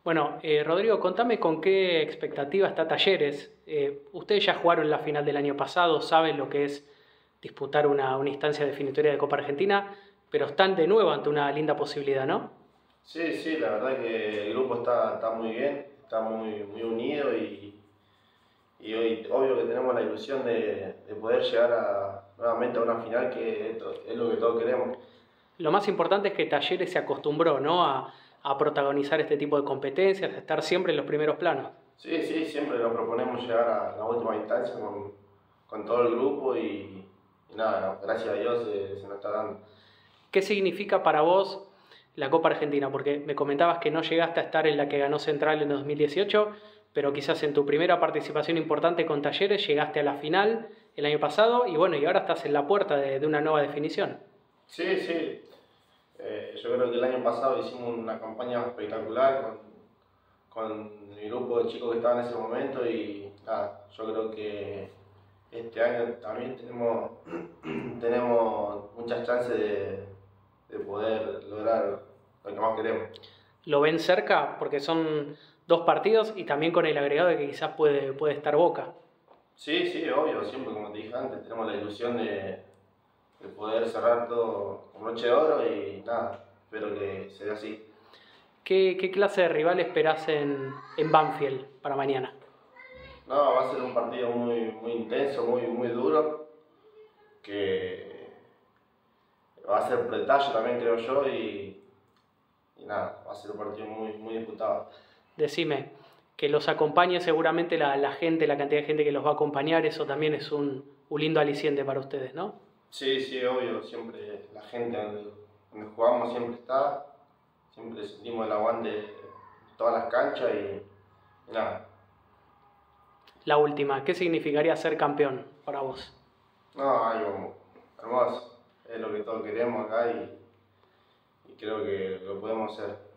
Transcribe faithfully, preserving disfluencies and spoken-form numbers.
Bueno, eh, Rodrigo, contame con qué expectativa está Talleres. Eh, ustedes ya jugaron la final del año pasado, saben lo que es disputar una, una instancia definitoria de Copa Argentina, pero están de nuevo ante una linda posibilidad, ¿no? Sí, sí, la verdad que el grupo está, está muy bien, está muy, muy unido y, y hoy obvio que tenemos la ilusión de, de poder llegar a, nuevamente a una final, que esto es lo que todos queremos. Lo más importante es que Talleres se acostumbró, ¿no? a, a protagonizar este tipo de competencias, a estar siempre en los primeros planos. Sí, sí, siempre nos proponemos llegar a la última instancia con, con todo el grupo y, y nada, gracias a Dios se, se nos está dando. ¿Qué significa para vos la Copa Argentina? Porque me comentabas que no llegaste a estar en la que ganó Central en dos mil dieciocho, pero quizás en tu primera participación importante con Talleres llegaste a la final el año pasado y bueno, y ahora estás en la puerta de, de una nueva definición. Sí, sí, eh, yo creo que el año pasado hicimos una campaña espectacular con, con el grupo de chicos que estaban en ese momento y nada, yo creo que este año también tenemos, tenemos muchas chances de, de poder lograr lo que más queremos. ¿Lo ven cerca? Porque son dos partidos y también con el agregado de que quizás puede, puede estar Boca. Sí, sí, obvio, siempre como te dije antes, tenemos la ilusión de, de poder cerrar todo con broche de oro y nada, espero que sea así. ¿Qué, qué clase de rival esperás en, en Banfield para mañana? No, va a ser un partido muy, muy intenso, muy, muy duro, que va a ser pretallo también creo yo y, y nada, va a ser un partido muy, muy disputado. Decime, que los acompañe seguramente la, la gente, la cantidad de gente que los va a acompañar, eso también es un, un lindo aliciente para ustedes, ¿no? Sí, sí, obvio, siempre la gente donde, donde jugamos siempre está, siempre sentimos el aguante de todas las canchas y, y nada. La última, ¿qué significaría ser campeón para vos? No, algo hermoso, es lo que todos queremos acá y, y creo que lo podemos hacer.